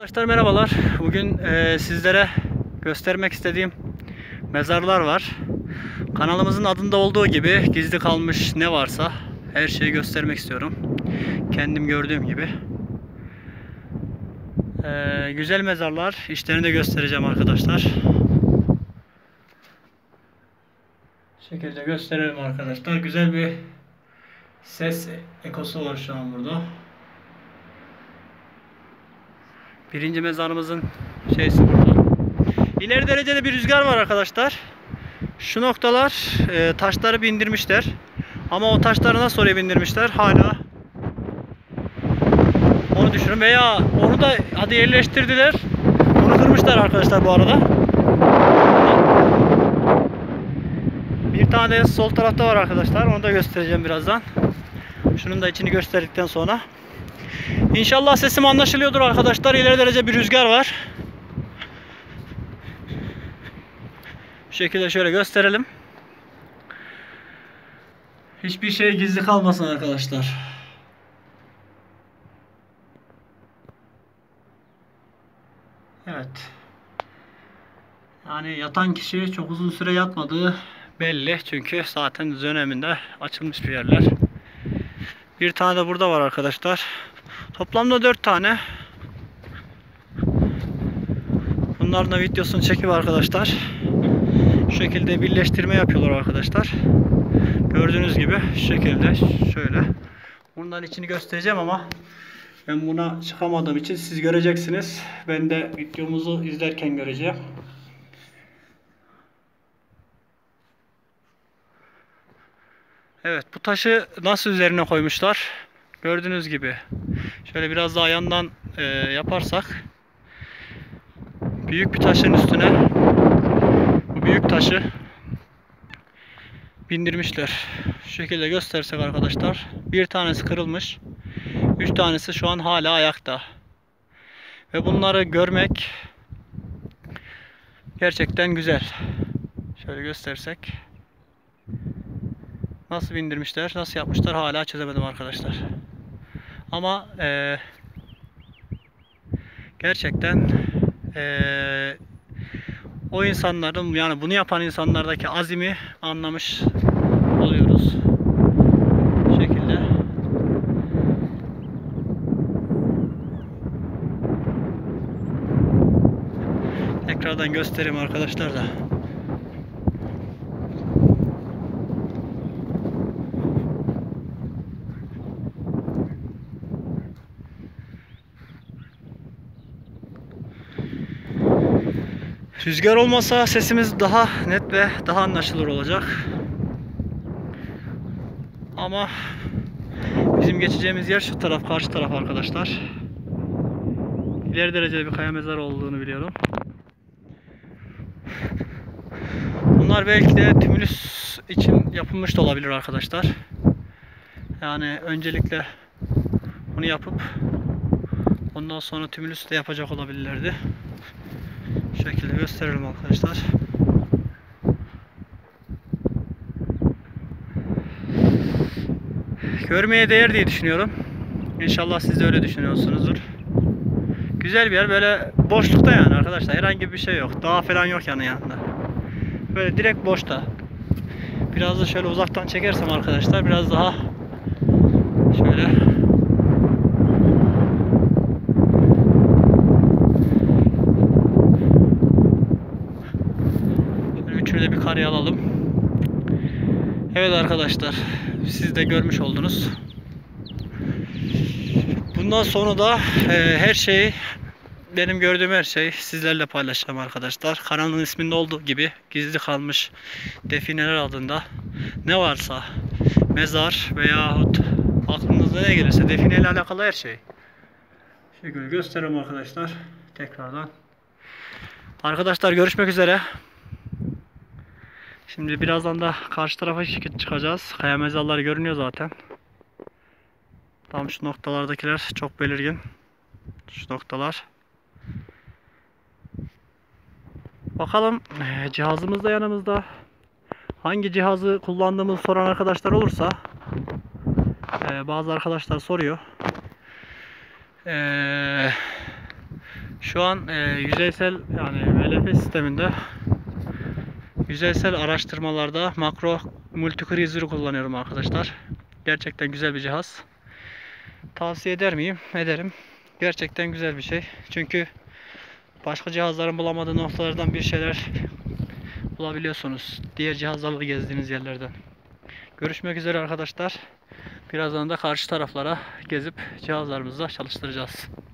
Arkadaşlar merhabalar. Bugün sizlere göstermek istediğim mezarlar var. Kanalımızın adında olduğu gibi gizli kalmış ne varsa her şeyi göstermek istiyorum. Kendim gördüğüm gibi. Güzel mezarlar. İşlerini de göstereceğim arkadaşlar. Bu şekilde gösterelim arkadaşlar. Güzel bir ses ekosu var şu an burada. Birinci mezarımızın şeysi burada. İleri derecede bir rüzgar var arkadaşlar. Şu noktalar taşları bindirmişler. Ama o taşları nasıl oraya bindirmişler hala onu düşünün. Veya onu da hadi yerleştirdiler. Bunu kırmışlar arkadaşlar bu arada. Bir tane de sol tarafta var arkadaşlar. Onu da göstereceğim birazdan. Şunun da içini gösterdikten sonra. İnşallah sesim anlaşılıyordur arkadaşlar. İleri derece bir rüzgar var. Bu şekilde şöyle gösterelim. Hiçbir şey gizli kalmasın arkadaşlar. Evet. Yani yatan kişi çok uzun süre yatmadığı belli. Çünkü zaten döneminde açılmış bir yerler. Bir tane de burada var arkadaşlar. Toplamda 4 tane. Bunların da videosunu çekip arkadaşlar. Şu şekilde birleştirme yapıyorlar arkadaşlar. Gördüğünüz gibi şu şekilde şöyle. Bunların içini göstereceğim ama ben buna çıkamadığım için siz göreceksiniz. Ben de videomuzu izlerken göreceğim. Evet, bu taşı nasıl üzerine koymuşlar? Gördüğünüz gibi. Şöyle biraz daha yandan yaparsak büyük bir taşın üstüne bu büyük taşı bindirmişler. Şu şekilde göstersek arkadaşlar. Bir tanesi kırılmış. 3 tanesi şu an hala ayakta. Ve bunları görmek gerçekten güzel. Şöyle göstersek. Nasıl bindirmişler, nasıl yapmışlar hala çözemedim arkadaşlar. Ama gerçekten o insanların, yani bunu yapan insanlardaki azimi anlamış oluyoruz. Bu şekilde. Tekrardan göstereyim arkadaşlar da. Rüzgar olmasa sesimiz daha net ve daha anlaşılır olacak. Ama bizim geçeceğimiz yer şu taraf, karşı taraf arkadaşlar. İleri derecede bir kaya mezarı olduğunu biliyorum. Bunlar belki de tümülüs için yapılmış da olabilir arkadaşlar. Yani öncelikle bunu yapıp ondan sonra tümülüs de yapacak olabilirlerdi. Şu şekilde gösterelim arkadaşlar. Görmeye değer diye düşünüyorum. İnşallah siz de öyle düşünüyorsunuzdur. Güzel bir yer, böyle boşlukta yani arkadaşlar. Herhangi bir şey yok. Dağ falan yok yanında. Böyle direkt boşta. Biraz da şöyle uzaktan çekersem arkadaşlar biraz daha şöyle üçünü de bir kareye alalım. Evet arkadaşlar, siz de görmüş oldunuz. Bundan sonra da her şeyi, benim gördüğüm her şeyi sizlerle paylaşacağım arkadaşlar. Kanalın isminde olduğu gibi gizli kalmış defineler adında ne varsa, mezar veyahut aklınıza ne gelirse defineyle alakalı her şey. Şöyle göstereyim arkadaşlar tekrardan. Arkadaşlar görüşmek üzere. Şimdi birazdan da karşı tarafa çıkacağız. Kaya mezarları görünüyor zaten. Tam şu noktalardakiler çok belirgin. Şu noktalar. Bakalım cihazımız da yanımızda. Hangi cihazı kullandığımızı soran arkadaşlar olursa bazı arkadaşlar soruyor. Şu an yüzeysel yani VLF sisteminde yüzeysel araştırmalarda makro multicruiser'ı kullanıyorum arkadaşlar. Gerçekten güzel bir cihaz. Tavsiye eder miyim? Ederim. Gerçekten güzel bir şey. Çünkü başka cihazların bulamadığı noktalardan bir şeyler bulabiliyorsunuz. Diğer cihazlarla gezdiğiniz yerlerden. Görüşmek üzere arkadaşlar. Birazdan da karşı taraflara gezip cihazlarımızla çalıştıracağız.